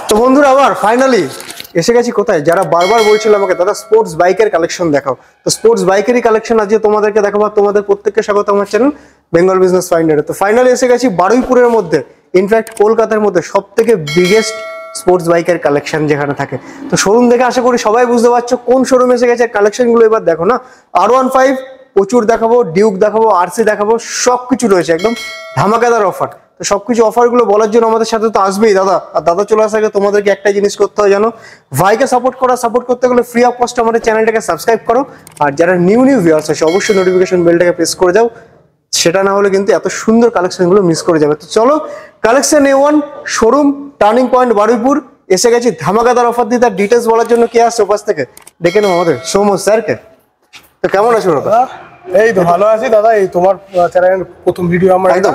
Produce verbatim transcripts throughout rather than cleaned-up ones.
তো বন্ধুরা আবার ফাইনালি এসে গেছি কোথায়, যারা বারবার বলছিল আমাকে দাদা স্পোর্টস বাইকের কালেকশন দেখাও, তো স্পোর্টস বাইকেরই কালেকশন আজকে তোমাদেরকে দেখাবো। তোমাদের প্রত্যেককে স্বাগত আমার চ্যানেল বেঙ্গল বিজনেস ফাইন্ডারে। তো ফাইনালি এসে গেছি বারুইপুরের মধ্যে, ইনফ্যাক্ট কলকাতার মধ্যে সব থেকে বিগেস্ট স্পোর্টস বাইকের কালেকশন যেখানে থাকে। তো শোরুম দেখে আশা করি সবাই বুঝতে পারছো কোন শোরুম এসে গেছে। কালেকশনগুলো এবার দেখো না, আর ওয়ান ফাইভ প্রচুর দেখাবো, ডিউক দেখাবো, আরসি দেখাবো, সবকিছু রয়েছে একদম ধামাকাদার অফার। তো সবকিছু অফারগুলো বলার জন্য আমাদের সাথে তো আসবেই দাদা। আর দাদা চলে আসার আগে তোমাদেরকে একটা জিনিস করতে হয় জানো, ভাইকে সাপোর্ট করা, সাপোর্ট করতে গেলে ফ্রি অফ কস্ট আমাদের চ্যানেলটাকে সাবস্ক্রাইব করো। আর যারা নিউ নিউ ভিউয়ার্স আছে অবশ্যই নোটিফিকেশন বেলটাকে প্রেস করে যাও, সেটা না হলে কিন্তু এত সুন্দর কালেকশনগুলো মিস করে যাবে। তো চলো, কালেকশন এ one showroom turning point Baruipur এসে গেছি ধামাকাদার অফার দিয়ে। তার ডিটেলস বলার জন্য কে আসছে ওপাশ থেকে, ডেকে নেবো আমাদের সৌম্য স্যারকে। তো কেমন আছো দাদা? এই তো ভালো আছি দাদা, এই তোমার চ্যানেলের প্রথম ভিডিও আমার। একদম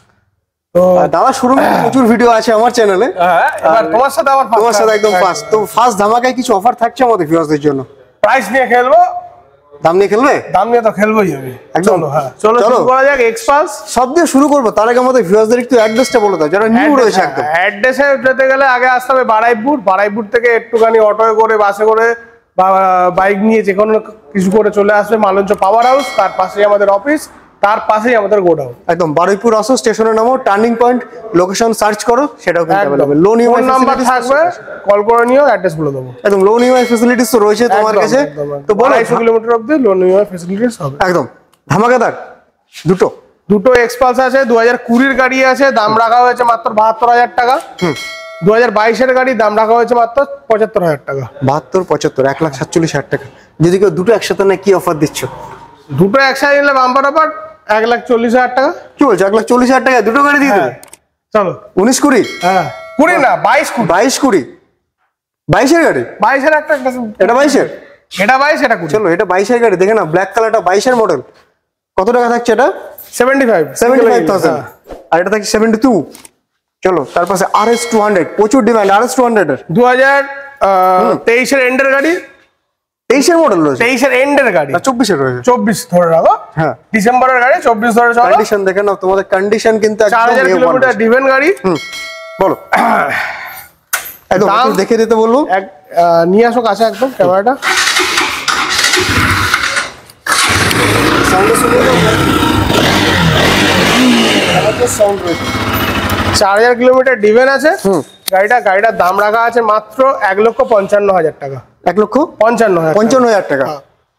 তো দাদা শোরুমে প্রচুর ভিডিও আছে আমার চ্যানেলে, হ্যাঁ এবার তোমার সাথে আমার তোমার সাথে একদম ফার্স্ট। তো ফার্স্ট ধামাকায় কিছু অফার থাকছে আমাদের ভিউয়ারদের জন্য। প্রাইস নিয়ে খেলবো, দাম নিয়ে খেলবে? দাম নিয়ে তো খেলবোই আমি একদম। হ্যাঁ চলো শুরু করা যাক। এক্সপালস সব দিয়ে শুরু করবো, তার আগে আমাদের ভিউয়ারদের একটু অ্যাড্রেসটা বলে দাও যারা নিউ রয়েছে একদম। অ্যাড্রেসে যেতে গেলে আগে আসতে হবে বারুইপুর। বারুইপুর থেকে একটুখানি অটোয় করে, বাসে করে বা বাইক নিয়ে যে কোনো কিছু করে চলে আসবে মালঞ্চ পাওয়ার হাউস, তার পাশেই আমাদের অফিস, তার পাশেই আমাদের গোডাউন। একদম বারুইপুর আসো, স্টেশনের নামো, টার্নিং পয়েন্ট লোকেশন সার্চ করো, সেটাও কিন্তু अवेलेबल। লোন ইএমআই নাম্বার থাকবে, কল করে নিও, অ্যাড্রেস বলে দেবো। একদম লোন ইএমআই ফ্যাসিলিটিস তো রয়েছে তোমার কাছে। তো বলো একশো কিলোমিটার অবধি লোন ইএমআই ফ্যাসিলিটিস হবে একদম ধামাকাদার। দুটো দুটো এক্সপালস আছে, দু হাজার কুড়ির গাড়ি আছে, দাম রাখা হয়েছে মাত্র বাহাত্তর হাজার টাকা। দু হাজার বাইশের গাড়ি দাম রাখা হয়েছে মাত্র পঁচাত্তর হাজার টাকা। বাহাত্তর পঁচাত্তর এক লাখ সাতচল্লিশ হাজার টাকা। যদি কেউ দুটো একসাথে নেয় কি অফার দিচ্ছ? দুটো একসাথে নিলে বাম্পার অফার এক লাখ চল্লিশ হাজার টাকা। কি বলছো, এক লাখ চল্লিশ হাজার টাকা দুটো গাড়ি দিয়ে দেবে? চলো উনিশ কুড়ি, হ্যাঁ কুড়ি না বাইশ কুড়ি, বাইশ কুড়ি, বাইশের গাড়ি। বাইশের একটা, এটা বাইশের, এটা বাইশ, এটা কুড়ি। চলো এটা বাইশের গাড়ি দেখে না, ব্ল্যাক কালারটা বাইশের মডেল। কত টাকা থাকছে এটা? Seventy five seventy five thousand. আর এটা থাকছে সেভেন্টি টু। চলো তার পাশে আর এস টু হান্ড্রেড, প্রচুর demand R S two hundred এর। দু হাজার তেইশের এন্ডের গাড়ি, তেইশের মডেল রয়েছে, তেইশের এন্ডের গাড়ি, চব্বিশের রয়েছে, চব্বিশ ধরে রাখো। হ্যাঁ ডিসেম্বরের গাড়ি, চব্বিশ ধরে চলো। কন্ডিশন দেখে নাও, তোমাদের কন্ডিশন কিন্তু চার হাজার কিলোমিটার ডিভেন গাড়ি। হুম বলো, একদম দেখে দিতে বলবো। এক নিয়ে আসো কাছে একদম ক্যামেরাটা। চার হাজার কিলোমিটার ডিভেন আছে গাড়িটা। গাড়িটার দাম রাখা আছে মাত্র এক লক্ষ পঞ্চান্ন হাজার টাকা। এক লক্ষ পঞ্চান্ন হাজার পঞ্চান্ন হাজার টাকা।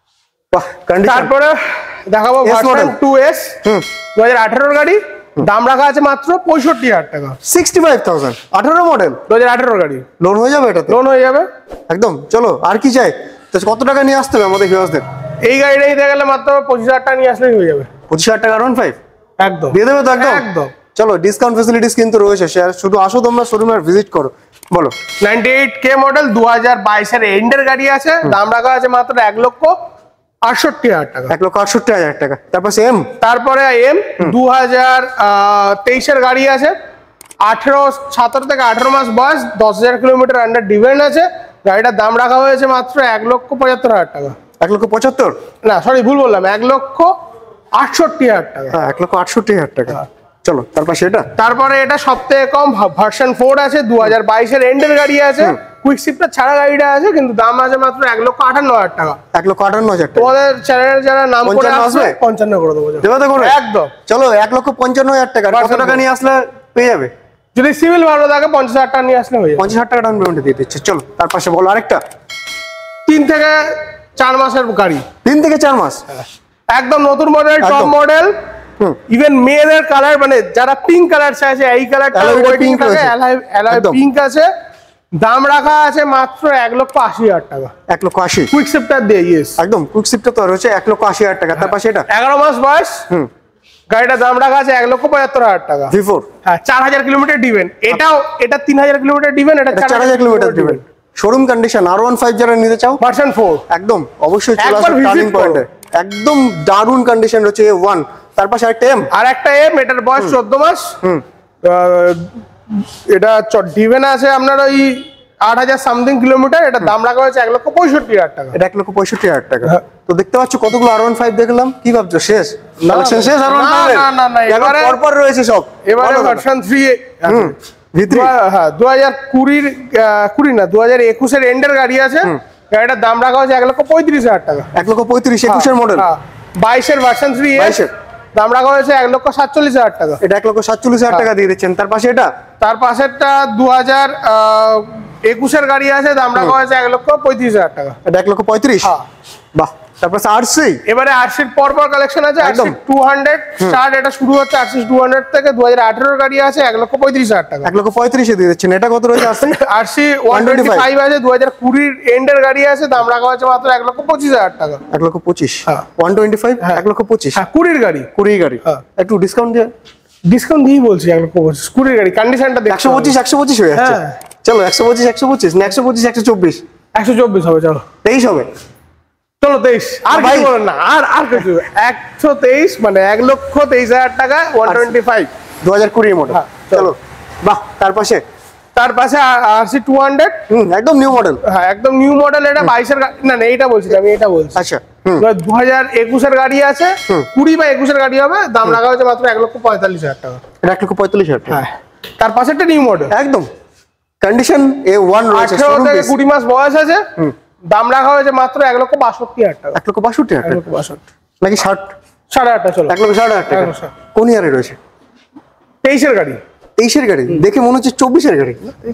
তারপরে দেখাবো ভার্সন টু এস, দু হাজার আঠারোর গাড়ি, দাম রাখা আছে মাত্র পঁয়ষট্টি হাজার টাকা। সিক্সটি ফাইভ থাউজেন্ড, আঠারো মডেল, দু হাজার আঠারোর গাড়ি। লোন হয়ে যাবে এটা? লোন হয়ে যাবে একদম। চলো আর কি চাই, তো কত টাকা নিয়ে আসতে হবে আমাদের ভিউয়ারদের? এই গাড়িটা নিতে গেলে মাত্র পঁচিশ হাজার টাকা নিয়ে আসলেই হয়ে যাবে। পঁচিশ হাজার টাকা ওয়ান ফাইভ একদম দিয়ে দেবে তো? একদম একদম। চলো ডিসকাউন্ট ফেসিলিটিস কিন্তু রয়েছে, শুধু আসো তোমরা শোরুমে আর ভিজিট করো। বলো নাইনটি এইট কে মডেল, দু হাজার বাইশের এন্ডের গাড়ি আছে, দাম রাখা আছে মাত্র এক লক্ষ আটষট্টি হাজার টাকা। এক লক্ষ আটষট্টি হাজার টাকা। তারপর এম, তারপরে এম দু হাজার তেইশের গাড়ি আছে, আঠেরো সতেরো থেকে আঠেরো মাস বয়স, দশ হাজার কিলোমিটার আন্ডার ডিভেন আছে। গাড়িটার দাম রাখা হয়েছে মাত্র এক লক্ষ পঁচাত্তর হাজার টাকা। এক লক্ষ পঁচাত্তর না সরি ভুল বললাম, এক লক্ষ আটষট্টি হাজার টাকা। হ্যাঁ এক লক্ষ আটষট্টি হাজার টাকা। চলো তারপর সেটা, তারপরে এটা সব থেকে কম ভার্সন ফোর আছে, দু হাজার বাইশের এন্ডের গাড়ি আছে, কুইক শিফটার ছাড়া গাড়িটা আছে, কিন্তু দাম আছে মাত্র এক লক্ষ আটান্ন হাজার টাকা। এক লক্ষ আটান্ন হাজার টাকা। তোমাদের চ্যানেলের যারা নাম করে আসবে পঞ্চান্ন করে দেবো, দেবে তো করে? একদম। চলো এক লক্ষ পঞ্চান্ন হাজার টাকা। কত টাকা নিয়ে আসলে পেয়ে যাবে? যদি সিভিল ভালো থাকে পঞ্চাশ হাজার টাকা নিয়ে আসলে হয়ে যাবে। পঞ্চাশ হাজার টাকা ডাউন পেমেন্ট দিয়ে দিচ্ছে। চলো তার পাশে বলো আরেকটা, তিন থেকে চার মাসের গাড়ি। তিন থেকে চার মাস, একদম নতুন মডেল, টপ মডেল। ইভেন মেয়েদের কালার, মানে যারা পিঙ্ক কালার চাইছে এই কালারটা ওয়েটিং থাকে, অ্যালয় পিঙ্ক আছে। দাম রাখা আছে মাত্র এক লক্ষ আশি হাজার টাকা। এক লক্ষ আশি কুইক শিফটার দিয়ে, ইয়েস একদম কুইক শিফটার তো রয়েছে এক লক্ষ আশি হাজার টাকা। তার পাশে এটা এগারো মাস বয়স, গাড়িটার দাম রাখা আছে এক লক্ষ পঁচাত্তর হাজার টাকা। ভি ফোর, হ্যাঁ চার হাজার কিলোমিটার ডিভেন। এটাও এটা তিন হাজার কিলোমিটার ডিভেন, এটা চার হাজার kilometre driven. Showroom condition R one five যারা নিতে চাও ভার্সন ফোর, একদম অবশ্যই চলে আসো টার্নিং পয়েন্টে। একদম দারুণ কন্ডিশন রয়েছে এ ওয়ান। তার পাশে একটা এম, আর একটা এম, এটার বয়স চোদ্দ মাস। এটা ডিভেন আছে আপনার ওই আট হাজার সামথিং কিলোমিটার। এটা দাম রাখা হয়েছে এক লক্ষ পঁয়ষট্টি হাজার টাকা। এটা এক লক্ষ পঁয়ষট্টি হাজার টাকা। তো দেখতে পাচ্ছ কতগুলো আর ওয়ান ফাইভ দেখলাম, কি ভাবছো শেষ? কালেকশন শেষ? আর ওয়ান ফাইভ না না না, এবারে পরপর রয়েছে সব। এবারে ভার্সন থ্রি ভিতরে হ্যাঁ দু হাজার কুড়ির কুড়ি না দু হাজার একুশের এন্ডের গাড়ি আছে, গাড়িটার দাম রাখা হচ্ছে এক লক্ষ পঁয়ত্রিশ হাজার টাকা। এক লক্ষ পঁয়ত্রিশ, একুশের মডেল, বাইশের ভার্সন থ্রি, বাইশের দাম রাখা হয়েছে এক লক্ষ সাতচল্লিশ হাজার টাকা। এটা এক লক্ষ সাতচল্লিশ হাজার টাকা দিয়ে দিচ্ছেন। তার পাশে এটা তার পাশেরটা দু হাজার একুশের গাড়ি আছে, দাম রাখা হয়েছে এক লক্ষ পঁয়ত্রিশ হাজার টাকা। এটা এক লক্ষ পঁয়ত্রিশ, বাহ। তারপর আরসি, এবারে আরসির পর পর কালেকশন আছে। আরসি টু হান্ড্রেড স্টার্ট, এটা শুরু হচ্ছে আরসি টু হান্ড্রেড থেকে। দু হাজার আঠেরোর গাড়ি আছে, এক লক্ষ পঁয়ত্রিশ হাজার টাকা। এক লক্ষ পঁয়ত্রিশে দিয়ে দিচ্ছেন। এটা কত রয়েছে RC? RC one twenty five আছে, দু হাজার কুড়ির এন্ডের গাড়ি আছে, দাম রাখা হয়েছে মাত্র এক লক্ষ পঁচিশ হাজার টাকা। এক লক্ষ পঁচিশ, ওয়ান টোয়েন্টি ফাইভ, এক লক্ষ পঁচিশ। হ্যাঁ কুড়ির গাড়ি, কুড়ির গাড়ি, একটু ডিসকাউন্ট দিয়ে ডিসকাউন্ট দিয়ে বলছি এক লক্ষ পঁচিশ। কুড়ির গাড়ি কন্ডিশনটা দেখো, একশো পঁচিশ একশো পঁচিশ হয়ে যাচ্ছে। চলো একশো পঁচিশ একশো পঁচিশ না একশো পঁচিশ একশো চব্বিশ, একশো চব্বিশ হবে। চলো তেইশ হবে, চলো তেইশ। আর ভাই বলেন না, আর আর কিছু একশো তেইশ মানে এক লক্ষ তেইশ হাজার টাকা, ওয়ান টোয়েন্টি ফাইভ, দু হাজার কুড়ির মডেল। চলো বাহ। তার পাশে তার পাশে আরসি টু হান্ড্রেড, একদম নিউ মডেল। হ্যাঁ একদম নিউ মডেল। এটা বাইশের গাড়ি না, না এইটা বলছি আমি, এটা বলছি। আচ্ছা, দু হাজার একুশের গাড়ি আছে, কুড়ি বা একুশের গাড়ি হবে, দাম রাখা হয়েছে মাত্র এক লক্ষ পঁয়তাল্লিশ হাজার টাকা। এটা এক লক্ষ পঁয়তাল্লিশ হাজার টাকা। হ্যাঁ তার পাশে একটা নিউ মডেল, একদম কন্ডিশন এ ওয়ান রয়েছে, আঠারো থেকে কুড়ি মাস বয়স আছে, দাম রাখা হয়েছে মাত্র এক লক্ষ বাষট্টি হাজার টাকা। এক লক্ষ বাষট্টি হাজার টাকা বাষট্টি নাকি ষাট? সাড়ে আটটা। চলো এক লক্ষ ষাট হাজার টাকা। কোন ইয়ারে রয়েছে? তেইশের গাড়ি। তেইশের গাড়ি দেখে মনে হচ্ছে চব্বিশের গাড়ি।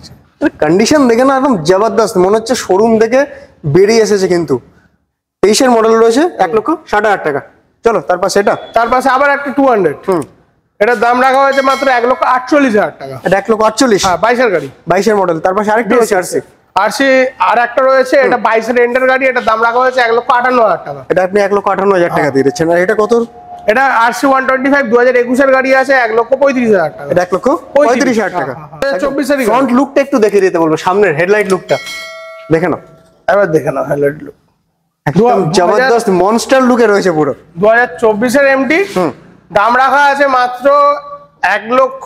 কন্ডিশন দেখে না একদম জবরদস্ত, মনে হচ্ছে শোরুম থেকে বেরিয়ে এসেছে। কিন্তু তেইশের মডেল রয়েছে, এক লক্ষ ষাট হাজার টাকা। চলো তার পাশে এটা, তার পাশে আবার একটা টু হান্ড্রেড, এটার দাম রাখা হয়েছে মাত্র এক লক্ষ আটচল্লিশ হাজার টাকা। এটা এক লক্ষ আটচল্লিশ, হ্যাঁ বাইশের গাড়ি, বাইশের মডেল। তার পাশে আরেকটা রয়েছে আরসি, আরসি আর একটা রয়েছে, এটা বাইশের এন্ডের গাড়ি, এটার দাম রাখা হয়েছে এক লক্ষ আটান্ন হাজার টাকা। এটা আপনি এক লক্ষ আটান্ন হাজার টাকা দিয়ে দিচ্ছেন। আর এটা কত? এটা আরসি ওয়ান টোয়েন্টি ফাইভ, দু হাজার একুশের গাড়ি আছে, এক লক্ষ পঁয়ত্রিশ হাজার টাকা। এটা এক লক্ষ পঁয়ত্রিশ হাজার টাকা। চব্বিশের ফ্রন্ট লুকটা একটু দেখে দিতে বলবো, সামনের হেডলাইট লুকটা দেখে নাও, এবার দেখে নাও হেডলাইট লুক, একদম জবরদস্ত মনস্টার লুকে রয়েছে পুরো। দু হাজার চব্বিশের এমটি, দাম রাখা আছে মাত্র এক লক্ষ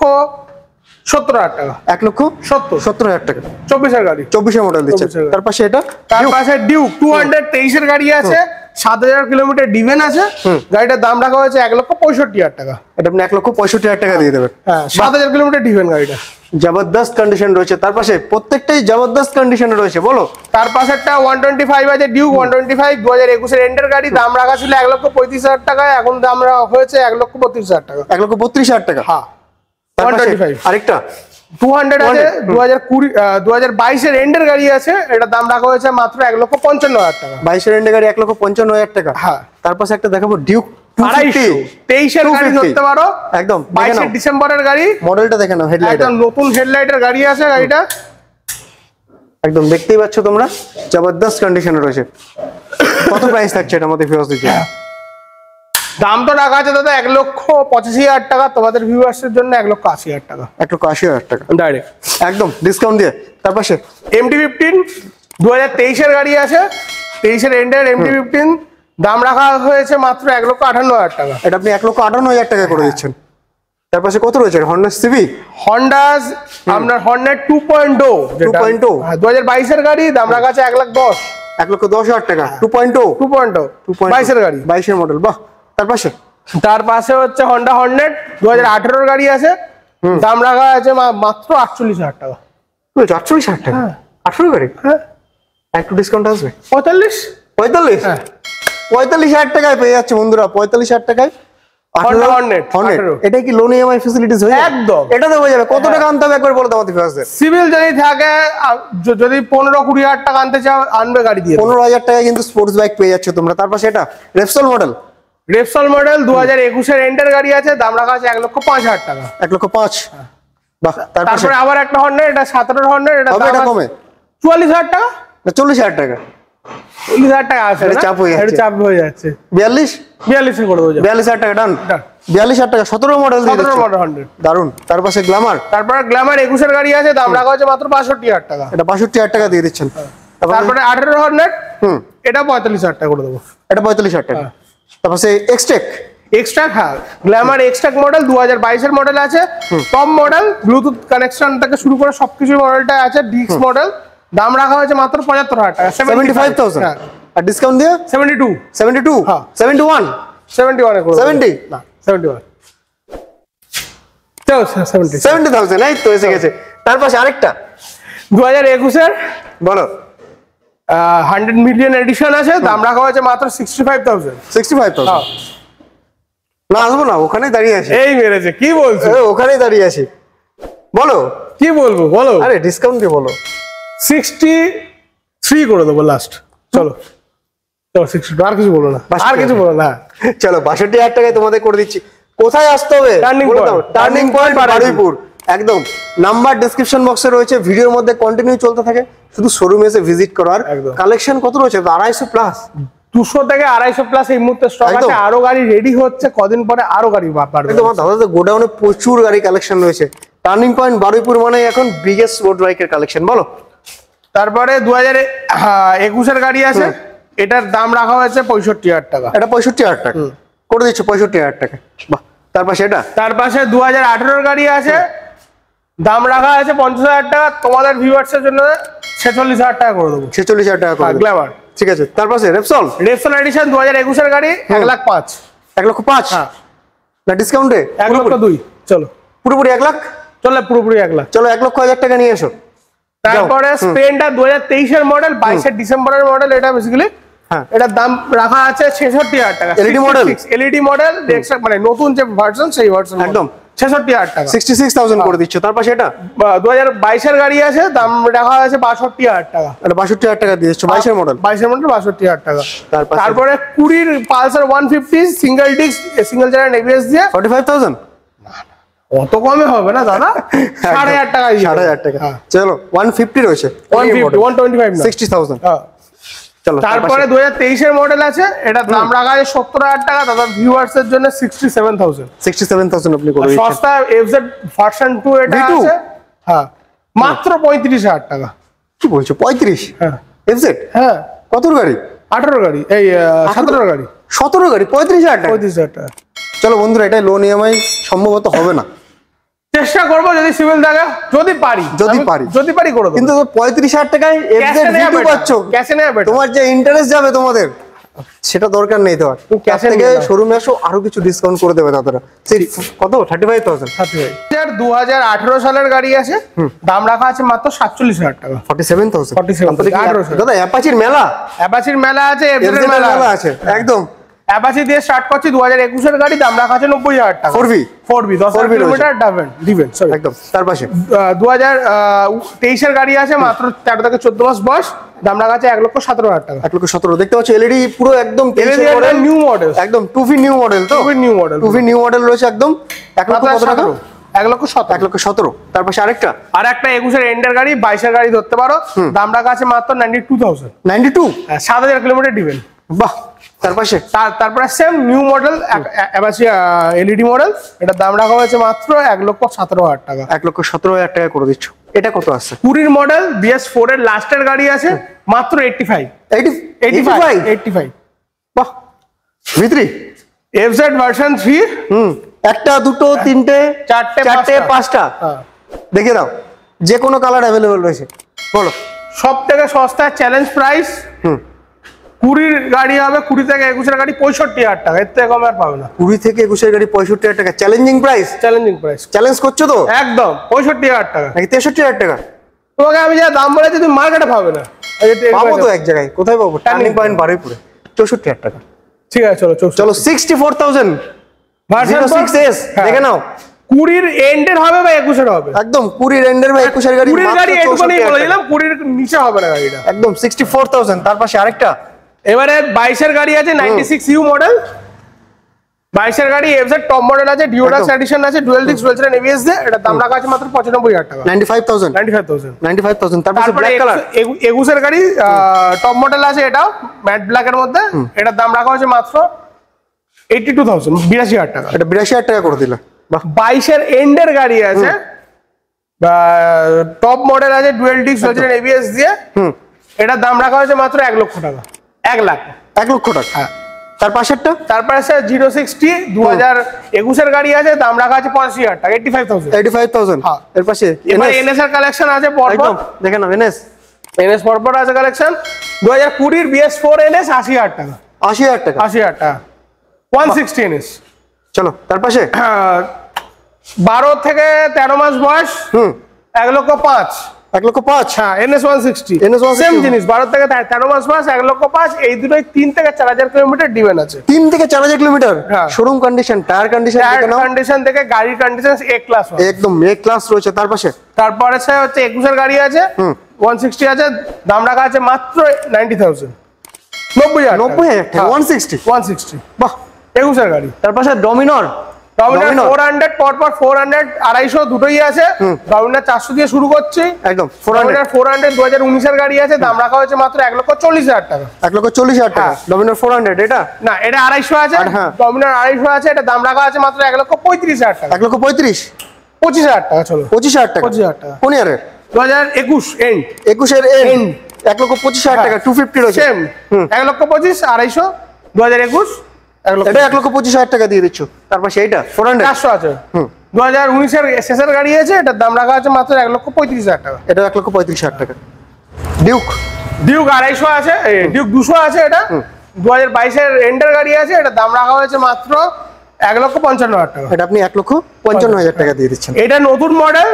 সত্তর হাজার টাকা। এক লক্ষ সত্তর সত্তর হাজার টাকা, চব্বিশের গাড়ি, চব্বিশের মডেল দিচ্ছে। তার পাশে এটা, তার পাশে ডিউক টু হান্ড্রেড তেইশের গাড়ি আছে, সাত হাজার কিলোমিটার ডিভেন আছে, গাড়িটার দাম রাখা হয়েছে এক লক্ষ পঁয়ষট্টি হাজার টাকা। এটা আপনি এক লক্ষ পঁয়ষট্টি হাজার টাকা দিয়ে দেবেন। হ্যাঁ সাত হাজার কিলোমিটার ডিভেন গাড়িটা, জবরদস্ত কন্ডিশন রয়েছে। তার পাশে প্রত্যেকটাই জবরদস্ত কন্ডিশনে রয়েছে। বলো তার পাশে একটা ওয়ান টোয়েন্টি ফাইভ আছে, ডিউক ওয়ান টোয়েন্টি ফাইভ, দু হাজার একুশের এন্ডের গাড়ি, দাম রাখা ছিল এক লক্ষ পঁয়ত্রিশ হাজার টাকা, এখন দাম হয়েছে এক লক্ষ বত্রিশ হাজার টাকা। এক লক্ষ বত্রিশ হাজার টাকা। হ্যাঁ ওয়ান টোয়েন্টি ফাইভ। আরেকটা টু হান্ড্রেড আছে, দু হাজার কুড়ি দু হাজার বাইশের এন্ডের গাড়ি আছে, এটার দাম রাখা হয়েছে মাত্র এক লক্ষ পঞ্চান্ন হাজার টাকা। বাইশের এন্ডের গাড়ি এক লক্ষ পঞ্চান্ন হাজার টাকা। হ্যাঁ তার পাশে একটা দেখাবো ডিউক আড়াইশো, তেইশের গাড়ি ধরতে পারো, একদম বাইশের ডিসেম্বরের গাড়ি, মডেলটা দেখে নাও, হেডলাইট একদম নতুন হেডলাইটের গাড়ি আছে গাড়িটা, একদম দেখতেই পাচ্ছ তোমরা, জবরদস্ত কন্ডিশনে রয়েছে। কত প্রাইস থাকছে এটা আমাদের ভিউয়ার্স দিচ্ছে? দাম তো রাখা আছে দাদা এক লক্ষ পঁচাশি হাজার টাকা, তোমাদের ভিউয়ার্সের জন্য এক লক্ষ আশি হাজার টাকা, এক লক্ষ আশি হাজার টাকা ডাইরেক্ট একদম ডিসকাউন্ট দিয়ে। তার পাশে এমটি ফিফটিন, দু হাজার তেইশের গাড়ি আছে, তেইশের এন্ডের এমটি ফিফটিন, দাম রাখা হয়েছে মাত্র এক লক্ষ আটান্ন হাজার টাকা। এটা আপনি এক লক্ষ আটান্ন হাজার টাকা করে দিচ্ছেন। তার পাশে কত রয়েছে? হন্ডা সিভি, হন্ডাস আপনার Honda two point O, two point O দু হাজার বাইশের গাড়ি, দাম রাখা আছে এক লাখ দশ, এক লক্ষ দশ হাজার টাকা। Two point O, two point O বাইশের গাড়ি, বাইশের মডেল। বাহ। তার পাশে তার পাশে হচ্ছে হন্ডা হর্নেট, দু হাজার আঠেরোর গাড়ি আছে, দাম রাখা আছে মাত্র আটচল্লিশ হাজার টাকা। আটচল্লিশ হাজার টাকা আঠেরো গাড়ি? হ্যাঁ একটু ডিসকাউন্ট আসবে। পঁয়তাল্লিশ পঁয়তাল্লিশ হ্যাঁ পঁয়তাল্লিশ হাজার টাকায় পেয়ে যাচ্ছে বন্ধুরা, পঁয়তাল্লিশ হাজার টাকায় হন্ডা হর্নেট। এটা কি লোন ইএমআই ফ্যাসিলিটিস হয়ে একদম এটাতে হয়ে যাবে? কত টাকা আনতে হবে একবার বলে দাও আমাদের ভিউয়ার্সদের। সিভিল যদি থাকে, যদি পনেরো কুড়ি হাজার টাকা আনতে চাও, আনবে গাড়ি দিয়ে। পনেরো হাজার টাকায় কিন্তু স্পোর্টস বাইক পেয়ে যাচ্ছে তোমরা। তার পাশে এটা রেপসল মডেল, রেপসল মডেল দু হাজার একুশের এন্ডের গাড়ি আছে, দাম রাখা আছে এক লক্ষ পাঁচ হাজার টাকা। এক লক্ষ পাঁচ। বাহ। তারপরে আবার একটা হর্নেট, এটা সতেরোর হর্নেট, এটা কমে চুয়াল্লিশ হাজার টাকা, চল্লিশ হাজার টাকা, চল্লিশ হাজার টাকা আছে, চাপ হয়ে যাচ্ছে, চাপ হয়ে যাচ্ছে। বিয়াল্লিশ বিয়াল্লিশে করে দেবো, বিয়াল্লিশ হাজার টাকা ডান। বিয়াল্লিশ হাজার টাকা, সতেরো মডেল, সতেরো মডেল হন্ড্রেড, দারুন। তার পাশে গ্ল্যামার, তারপরে গ্ল্যামার একুশের গাড়ি আছে, দাম রাখা হচ্ছে মাত্র বাষট্টি হাজার টাকা। এটা বাষট্টি হাজার টাকা দিয়ে দিচ্ছেন। তারপরে আঠেরো হর্নেট, হুম এটা পঁয়তাল্লিশ হাজার টাকা করে দেবো, এটা পঁয়তাল্লিশ হাজার টাকা। তারপর সে এক্সটেক, এক্সট্রা হ্যাঁ গ্ল্যামার এক্সট্রা মডেল দু হাজার বাইশের মডেল আছে, টপ মডেল, ব্লুটুথ কানেকশন থেকে শুরু করে সবকিছু মডেলটা আছে, ডিক্স মডেল, দাম রাখা হয়েছে মাত্র পঁচাত্তর হাজার টাকা, সেভেন্টি ফাইভ থাউজেন্ড। আর ডিসকাউন্ট দিয়ে seventy two, seventy two, seventy one, seventy one, seventy না সেভেন্টি ওয়ান, সেভেন্টি থাউজেন্ড। এই তো এসে গেছে। তার পাশে আরেকটা দু হাজার একুশের বলো হান্ড্রেড মিলিয়ন এডিশন আছে, দাম রাখা হয়েছে মাত্র sixty five thousand. Sixty five thousand না আসবো না, ওখানেই দাঁড়িয়ে আছি। এই মেরেছে, কি বলছো? ওখানেই দাঁড়িয়ে আছি, বলো কি বলবো বলো। আরে ডিসকাউন্ট দিয়ে বলো। সিক্সটি থ্রি করে দেবো লাস্ট, চলো চলো সিক্সটি টু, আর কিছু বলো না, আর কিছু বলো না। চলো বাষট্টি হাজার টাকায় তোমাদের করে দিচ্ছি। কোথায় আসতে হবে? Turning point, turning point Baruipur, একদম নাম্বার ডেসক্রিপশন বক্সে রয়েছে, ভিডিওর মধ্যে কন্টিনিউ চলতে থাকে, শুধু শোরুমে এসে ভিজিট করো। আর কালেকশন কত রয়েছে? আড়াইশো প্লাস, দুশো থেকে আড়াইশো প্লাস এই মুহূর্তে স্টক আছে, আরো গাড়ি রেডি হচ্ছে, কদিন পরে আরো গাড়ি বাড়বে। তোমার দাদাদের গোডাউনে প্রচুর গাড়ি কালেকশন রয়েছে। টার্নিং পয়েন্ট বারুইপুর মানে এখন বিগেস্ট স্পোর্টস বাইকের কালেকশন। বলো তারপরে দু হাজার একুশের গাড়ি আছে, এটার দাম রাখা হয়েছে পঁয়ষট্টি হাজার টাকা। এটা পঁয়ষট্টি হাজার টাকা করে দিচ্ছ, পঁয়ষট্টি হাজার টাকা। বাহ, তার পাশে এটা, তার পাশে দু হাজার আঠেরোর গাড়ি আছে, দাম রাখা আছে পঞ্চাশ হাজার টাকা। তোমাদের ভিউয়ার্সের জন্য ছেচল্লিশ হাজার টাকা করে দেবো। ছেচল্লিশ হাজার টাকা করে গ্ল্যামার, ঠিক আছে। তার পাশে রেপসল, রেপসল এডিশন দু হাজার একুশের গাড়ি, এক লাখ পাঁচ। এক লক্ষ পাঁচ না ডিসকাউন্টে? এক লক্ষ দুই, চলো পুরোপুরি এক লাখ, চলো পুরোপুরি এক লাখ। চলো এক লক্ষ হাজার টাকা নিয়ে এসো। তারপরে স্পেনটা দু হাজার তেইশের মডেল, বাইশের ডিসেম্বরের মডেল, এটা বেসিক্যালি হ্যাঁ এটার দাম রাখা আছে ছেষট্টি হাজার টাকা। এলইডি মডেল, এলইডি মডেল মানে নতুন যে ভার্সন সেই ভার্সন, একদম ছেষট্টি হাজার টাকা, সিক্সটি সিক্স থাউজেন্ড করে দিচ্ছ। তার পাশে এটা দু হাজার বাইশের গাড়ি আছে, দাম রাখা আছে বাষট্টি হাজার টাকা। এটা বাষট্টি হাজার টাকা দিয়েছো, বাইশের মডেল, বাইশের মডেল বাষট্টি হাজার টাকা। তারপরে তারপরে কুড়ির Pulsar one fifty single disc single channel ABS দিয়ে ফর্টি ফাইভ থাউজেন্ড। অত কমে হবে না দাদা, সাড়ে হাজার টাকা, সাড়ে হাজার টাকা। চলো ওয়ান ফিফটি রয়েছে, one fifty one twenty five sixty thousand. চলো তারপরে দু হাজার তেইশের মডেল আছে, এটা দাম রাখা আছে সত্তর হাজার টাকা। দাদা ভিউয়ার্স এর জন্য sixty seven thousand. Sixty seven thousand আপনি করে দিচ্ছেন। সস্তা এফজেড ভার্সন টু এটা আছে, হ্যাঁ মাত্র পঁয়ত্রিশ হাজার টাকা। কি বলছো, পঁয়ত্রিশ? হ্যাঁ এফজেড, হ্যাঁ কতর গাড়ি? আঠারো গাড়ি, এই সতেরো গাড়ি, সতেরো গাড়ি, পঁয়ত্রিশ হাজার টাকা। পঁয়ত্রিশ হাজার টাকা। চলো বন্ধুরা, এটা লোন ইএমআই সম্ভবত হবে না, চেষ্টা করবো যদি সিভিল থাকে, যদি পারি যদি পারি যদি পারি করে দেবো। কিন্তু পঁয়ত্রিশ হাজার টাকায় এফজেড ভিটু পাচ্ছ, ক্যাশে নেওয়া বেটার। তোমার যে ইন্টারেস্ট যাবে তোমাদের, সেটা দরকার নেই তোমার। তুমি ক্যাশে থেকে শোরুমে আসো, আরো কিছু ডিসকাউন্ট করে দেবে দাদারা। সেই কত, থার্টি ফাইভ থাউজেন্ড। দু হাজার আঠেরো সালের গাড়ি আছে, দাম রাখা আছে মাত্র সাতচল্লিশ হাজার টাকা। Forty seven thousand. Forty seven দাদা অ্যাপাচির মেলা, অ্যাপাচির মেলা আছে, এফজেড মেলা আছে, একদম অ্যাপাচি দিয়ে স্টার্ট করছি। দু হাজার একুশের গাড়ি, দাম রাখা আছে নব্বই হাজার টাকা। ফোর ভি, ফোর ভি দশ কিলোমিটার ডাবেন দিবেন, একদম। তার পাশে দু হাজার তেইশের গাড়ি আছে, মাত্র তেরো থেকে চোদ্দ মাস বয়স, দাম রাখা আছে এক লক্ষ সতেরো হাজার টাকা। এক লক্ষ সতেরো। দেখতে পাচ্ছ এলইডি পুরো একদম নিউ মডেল, একদম টু ভি নিউ মডেল, তো new model, two V new model রয়েছে একদম। এক লক্ষ কত টাকা? এক লক্ষ সতেরো, এক লক্ষ সতেরো। তার পাশে আরেকটা, আর একটা একুশের এন্ডের গাড়ি, বাইশের গাড়ি ধরতে পারো, দাম রাখা আছে মাত্র ninety two thousand. Ninety two, সাত হাজার কিলোমিটার দিবেন। বাহ। তার পাশে তারপরে same new model Apache LED model, এটার দাম রাখা হয়েছে মাত্র এক লক্ষ সতেরো হাজার টাকা। এক লক্ষ সতেরো হাজার টাকা করে দিচ্ছ। এটা কত আছে? কুড়ির মডেল বিএস ফোর এর লাস্টের গাড়ি আছে, মাত্র eighty five. Eighty five, eighty five. বাহ। ভিতরি এফজেড ভার্সন থ্রি, হুম, একটা দুটো তিনটে চারটে চারটে পাঁচটা, দেখে দাও, যে কোনো কালার অ্যাভেলেবল রয়েছে। বলো সব থেকে সস্তা চ্যালেঞ্জ প্রাইস। হুম, কুড়ির গাড়ি হবে, কুড়ি থেকে একুশের গাড়ি পঁয়ষট্টি হাজার টাকা, এর থেকে কম আর পাবে না। কুড়ি থেকে একুশের গাড়ি পঁয়ষট্টি হাজার টাকা, challenging price. Challenging price, challenge করছো তো? একদম পঁয়ষট্টি হাজার টাকা নাকি তেষট্টি হাজার টাকা? তোমাকে আমি যা দাম বলেছি তুমি মার্কেটে পাবে না। পাবো তো এক জায়গায়, কোথায় পাবো? টার্নিং পয়েন্ট বারুইপুরে, চৌষট্টি হাজার টাকা। ঠিক আছে, চলো চলো sixty four thousand version six S দেখে নাও। কুড়ির এন্ডের হবে বা একুশের হবে, একদম কুড়ির এন্ডের বা একুশের গাড়ি। কুড়ির গাড়ি একটুখানি বলে দিলাম, কুড়ির নিচে হবে না গাড়িটা, একদম সিক্সটি ফোর থাউজেন্ড। তার পাশে আরেকটা, এবারে বাইশের গাড়ি আছে, নাইনটি সিক্স ইউ মডেল, বাইশের গাড়ি এফজেড টপ মডেল আছে, ডিওডাক্স এডিশন আছে, dual disc dual channel ABS দিয়ে, এটা দাম রাখা আছে মাত্র পঁচানব্বই হাজার টাকা। Ninety five thousand, ninety five thousand, ninety five thousand. তার পাশে ব্ল্যাক কালার একুশের গাড়ি টপ মডেল আছে, এটাও ম্যাট ব্ল্যাক এর মধ্যে, এটার দাম রাখা হয়েছে মাত্র এইটটি টু থাউজেন্ড, বিরাশি হাজার টাকা। এটা বিরাশি হাজার টাকা করে দিলে। বাইশের এন্ডের গাড়ি আছে, টপ মডেল আছে, dual disc dual channel ABS দিয়ে, হুম, এটার দাম রাখা হয়েছে মাত্র এক লক্ষ টাকা। এক লাখ, এক লক্ষ টাকা। হ্যাঁ। তার পাশেরটা, তারপরে আছে জিরো সিক্সটি দু হাজার একুশের গাড়ি আছে, দাম রাখা আছে পঁচাশি হাজার টাকা, eighty five thousand. Eighty five thousand. এর পাশে এবার এনএস এর কালেকশন আছে পরপর, দেখে নাও। এনএস, এনএস পরপর আছে কালেকশন। দু হাজার কুড়ির বিএস ফোর এনএস আশি হাজার টাকা, আশি হাজার টাকা, আশি হাজার টাকা, ওয়ান সিক্সটি এনএস। চলো তার পাশে বারো থেকে তেরো মাস বয়স, হুম, এক লক্ষ পাঁচ এক লক্ষ পাঁচ। হ্যাঁ NS one sixty N S one sixty same জিনিস, বারো থেকে তেরো মাস মাস এক লক্ষ পাঁচ। এই দুটোই তিন থেকে চার হাজার কিলোমিটার ডিমেন আছে। তিন থেকে চার হাজার কিলোমিটার হ্যাঁ। শোরুম কন্ডিশন, টায়ার কন্ডিশন দেখে নাও, কন্ডিশন থেকে গাড়ির কন্ডিশন এ ক্লাস, একদম এ ক্লাস রয়েছে। তার পাশে তারপরে স্যার হচ্ছে একুশের গাড়ি আছে, ওয়ান সিক্সটি আছে, দাম রাখা আছে মাত্র নাইনটি থাউজেন্ড, নব্বই হাজার নব্বই হাজার টাকা, ওয়ান সিক্সটি। ওয়ান সিক্সটি বাহ। একুশের গাড়ি। তার পাশে ডমিনর, ডমিনার ফোর হান্ড্রেড, পর পর ফোর হান্ড্রেড আড়াইশো দুটোই আছে। ডমিনার চারশো দিয়ে শুরু করছি, একদম ফোর হান্ড্রেড। ফোর হান্ড্রেড দু হাজার উনিশের গাড়ি আছে, দাম রাখা হয়েছে মাত্র এক লক্ষ চল্লিশ হাজার টাকা। এক লক্ষ চল্লিশ হাজার টাকা হ্যাঁ। Dominar four hundred. এটা না, এটা আড়াইশো আছে, হ্যাঁ। ডমিনার আড়াইশো আছে, এটা দাম রাখা আছে মাত্র এক লক্ষ পঁয়ত্রিশ হাজার টাকা। এক লক্ষ পঁয়ত্রিশ, পঁচিশ হাজার টাকা। চলো পঁচিশ হাজার টাকা। পঁচিশ হাজার টাকা। কোন ইয়ারের? দু হাজার একুশ এন্ড, একুশের এন্ড। এক লক্ষ পঁচিশ হাজার টাকা, টু ফিফটি রয়েছে। সেম এক লক্ষ পঁচিশ, আড়াইশো, দু হাজার একুশ, এটা এক লক্ষ পঁচিশ হাজার টাকা দিয়ে দিচ্ছ। তারপর সেইটা ফোর হান্ড্রেড চারশো আছে, দু হাজার উনিশের শেষের গাড়ি আছে, এটার দাম রাখা আছে মাত্র এক লক্ষ পঁয়ত্রিশ হাজার টাকা। এটা এক লক্ষ পঁয়ত্রিশ হাজার টাকা। ডিউক, ডিউক আড়াইশো আছে, ডিউক দুশো আছে, এটা দু হাজার বাইশের এন্ডের গাড়ি আছে, এটা দাম রাখা হয়েছে মাত্র এক লক্ষ পঞ্চান্ন হাজার টাকা। এটা আপনি এক লক্ষ পঞ্চান্ন হাজার টাকা দিয়ে দিচ্ছেন। এটা নতুন মডেল,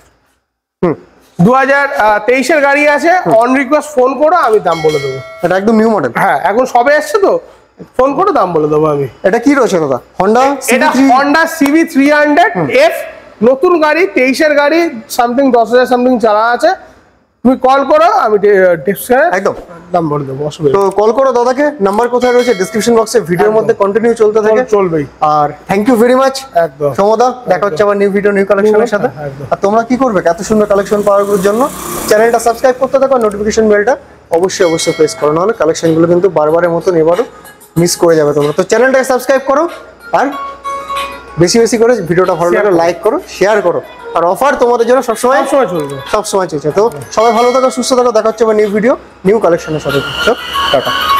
দু হাজার তেইশের গাড়ি আছে, অন রিকোয়েস্ট ফোন করো, আমি দাম বলে দেবো। এটা একদম নিউ মডেল। হ্যাঁ, এখন সবে এসছে তো, ফোন করে দাম বলে দেবো আমি। এটা কি রয়েছে দাদা? হন্ডা এটা Honda CB three hundred F, নতুন গাড়ি, তেইশের গাড়ি, সামথিং দশ হাজার সামথিং চালা আছে। তুমি কল করো, আমি ডেসক্রিপশনে একদম দাম বলে দেবো, অসুবিধা তো কল করো দাদাকে। নাম্বার কোথায় রয়েছে? ডিসক্রিপশন বক্সে। ভিডিওর মধ্যে কন্টিনিউ চলতে থাকে, চলবেই। আর থ্যাংক ইউ ভেরি মাচ একদম সমদা। দেখা হচ্ছে আবার নিউ ভিডিও নিউ কালেকশনের সাথে। একদম। আর তোমরা কি করবে এত সুন্দর কালেকশন পাওয়ার জন্য? চ্যানেলটা সাবস্ক্রাইব করতে থাকো, নোটিফিকেশন বেলটা অবশ্যই অবশ্যই প্রেস করো, নাহলে কালেকশনগুলো কিন্তু বারবারের মতন এবারও মিস করে যাবে তোমরা। তো চ্যানেলটাকে সাবস্ক্রাইব করো, আর বেশি বেশি করে ভিডিওটা ভালো লাগলে লাইক করো, শেয়ার করো। আর অফার তোমাদের জন্য সবসময় সবসময় চলবে, সবসময় চলছে। তো সবাই ভালো থাকো, সুস্থ থাকো। দেখা হচ্ছে আবার নিউ ভিডিও নিউ কালেকশনের সাথে। টাটা।